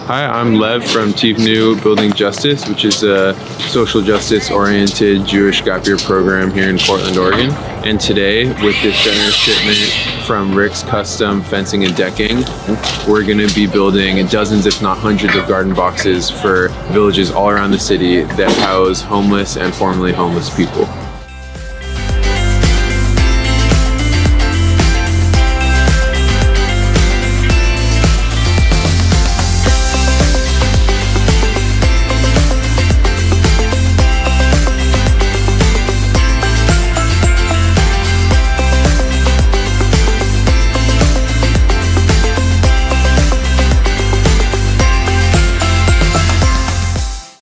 Hi, I'm Lev from Tivnu Building Justice, which is a social justice-oriented Jewish gap year program here in Portland, Oregon. And today, with this generous shipment from Rick's Custom Fencing and Decking, we're going to be building dozens, if not hundreds, of garden boxes for villages all around the city that house homeless and formerly homeless people.